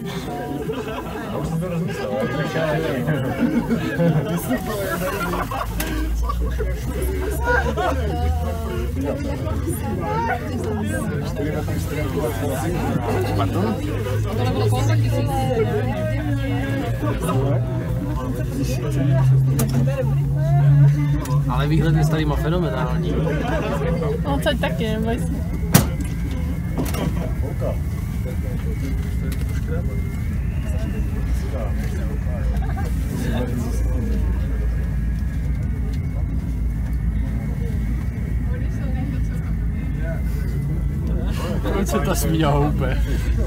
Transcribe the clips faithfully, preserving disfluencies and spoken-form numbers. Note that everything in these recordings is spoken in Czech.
Já už jsem to rozmyslel, Pardon? To nebylo kolem tisíc. Ale výhled je tady má fenomenální. No co taky, neboj se. Proč se ta svíňa houpe?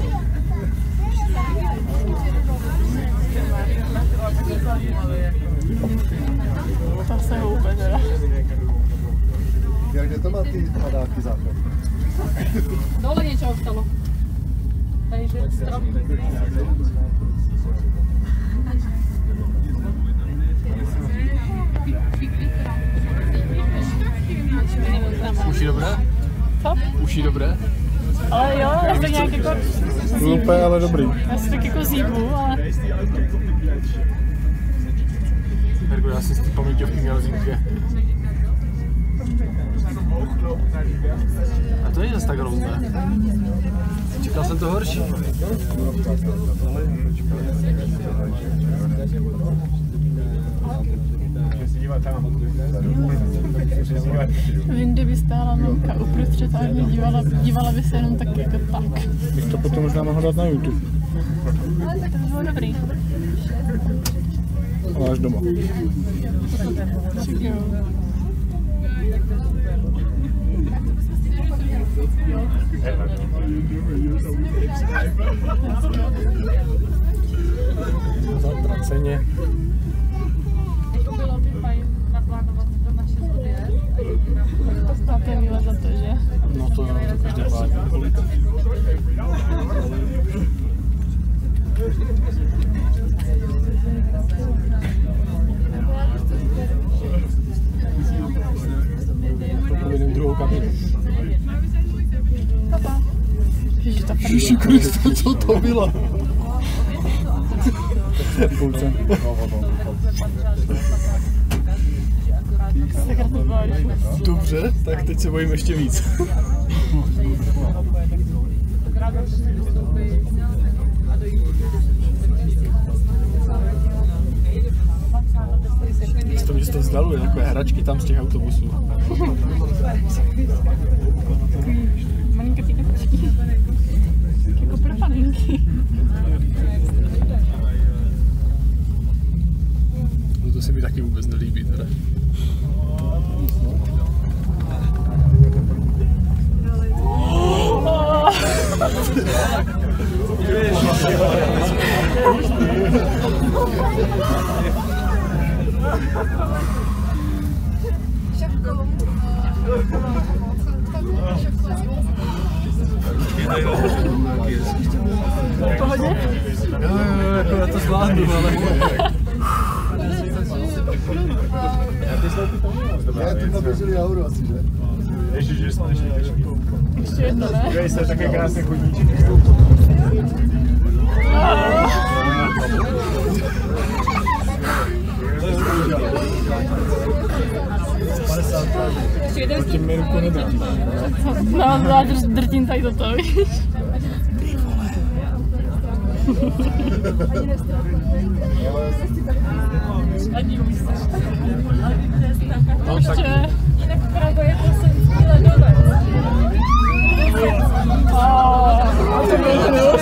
To se houpe teda. Jak kde to má ty padáky záchod? Dole něčeho vstalo. Tady je strop. Už je dobré? Co? Už je dobré? Ale jo, já to nějak jako... Hlupé, ale dobrý. Já si tak jako zíbu, ale... Herku, já jsem z té paměťovky měl vzít dvě. A to není zase tak hrozné. Čekal jsem to horší. Vím, kdyby stála mamka uprostřed a dívala, dívala by se jenom tak jako tak. Bych to potom možná mohl dát na YouTube. Ale tak to bylo dobrý. Ale až doma. Zatraceně. To bylo by fajn naplánovat to na šest hodin. To snad je milé za to, že? No to jo, to každopádně. Pojedeme druhou kabinu. Papa. Ježiš, ta první. Ježiši Kriste, co to bylo? Půlce. Dobře, tak teď se bojím ještě víc. To mě to vzdaluje, takové hračky tam z těch autobusů. Malinké ty kačky. Jako pro paninky. No to se mi taky vůbec nelíbí teda. V pohodě? Jo, jo, jako já to zvládnu, ale... Já tu naběželi nahoru asi, že? Ježiš, že jsme ještě těžký. Ještě jedno, ne? Tady se také krásný chodníček. Tím mi ruku nedrtí. No, já drtím tady toto, víš? Ještě. Jinak Praga je to senský ledovec. Aaaa, to byl hnus.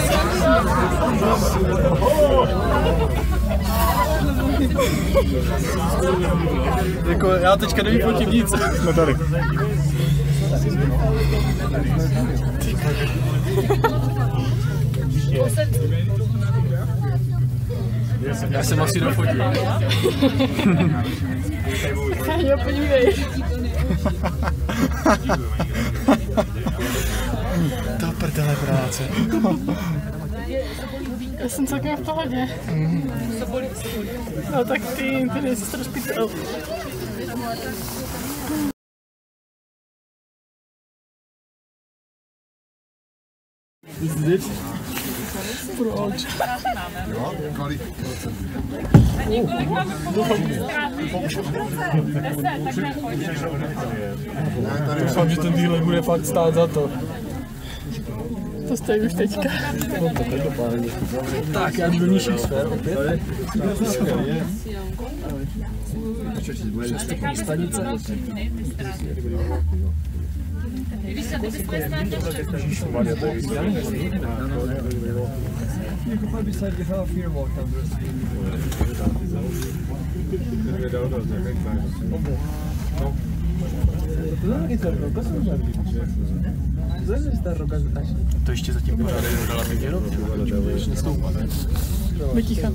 Jako, já teďka nevyfotím nic. Jsme tady. Já jsem asi dofotil. Jo, podívej. To prdele práce. Já jsem celkem v pohodě. No tak ty, ty nejsi to rozpítel. Proč? Jo, kolik procent? Ani kolik máme povolení ztráty? Deset, tak nepojď. Doufám, že ten dealer bude fakt stát za to. To stojí už teďka. No to je dopádně. Tak, já jdu do nižších sfér opět. Přestupní stanice. Víš co, ty bys měl stát ještě. To ještě zatím pořád je relativně rovně, když nestoupá. Vyticha.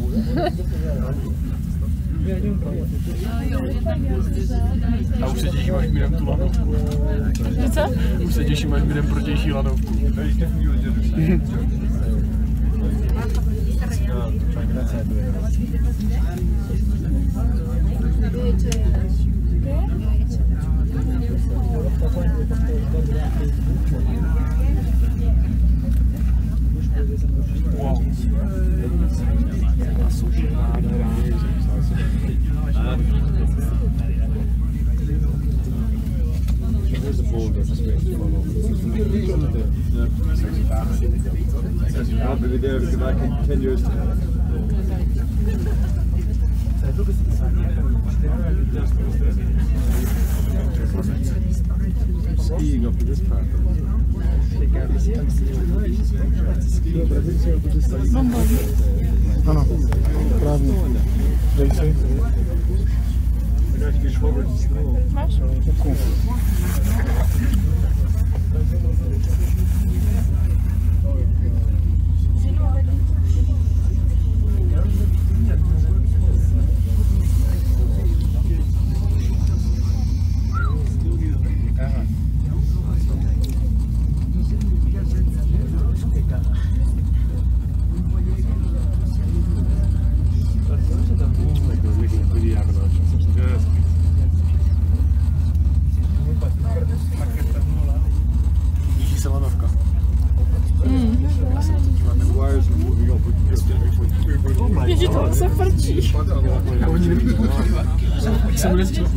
A už se těším, až mi dám tu lanovku. Co? Už se těším, až mi dám protější lanovku. Wow. There's a board that's supposed to follow. I'll be there because I can ten years to skiing up to this part. Ano, právě. Dej si. Máš? Děkuji. Ježi, to se frčí. Oni nevidí. Jak se bude zčít?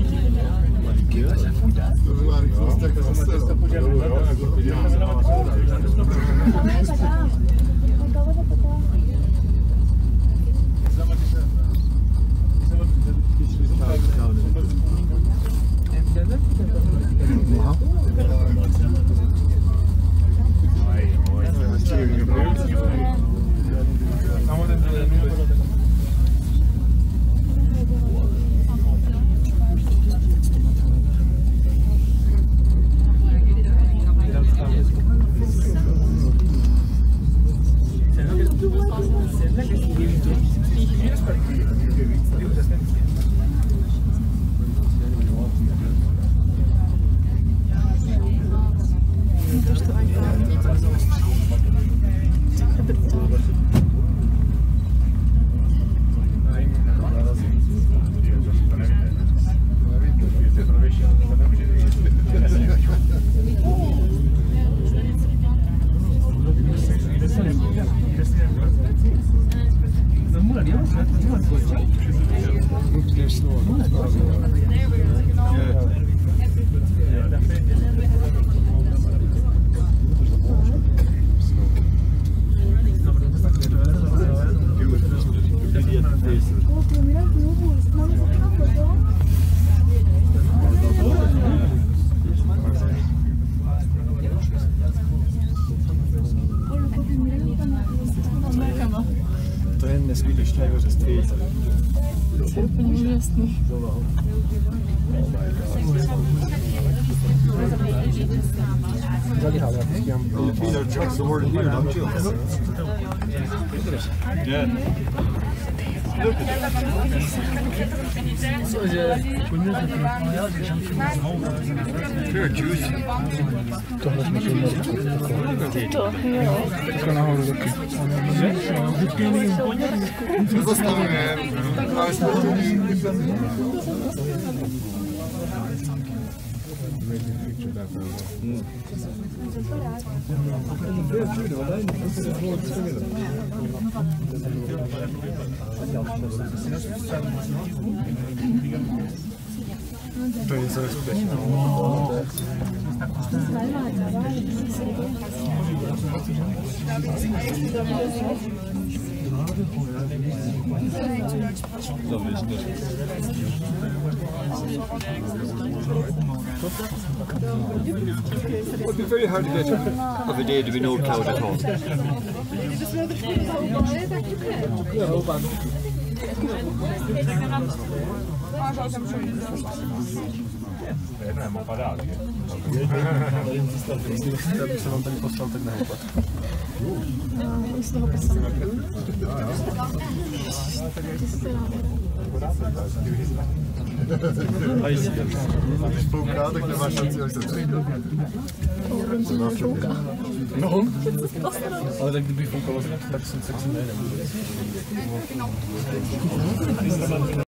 To je neskutečné hořeství. To je úplně úžasný. Filipino trucks the word here, don't you? Yeah. Here, juice. Tohle jsme si měli. To, jo. To nahoru taky. To je něco neskutečného. It would be very hard to get of a day to be no cloud at all. Jedném opadá. Já bych se vám tady poslal, tak neopad. Z toho poslal. A jistě. Když fouká, tak nemáš šanci, jak se tři. No, ale tak kdyby foukalo, tak jsem se nejde.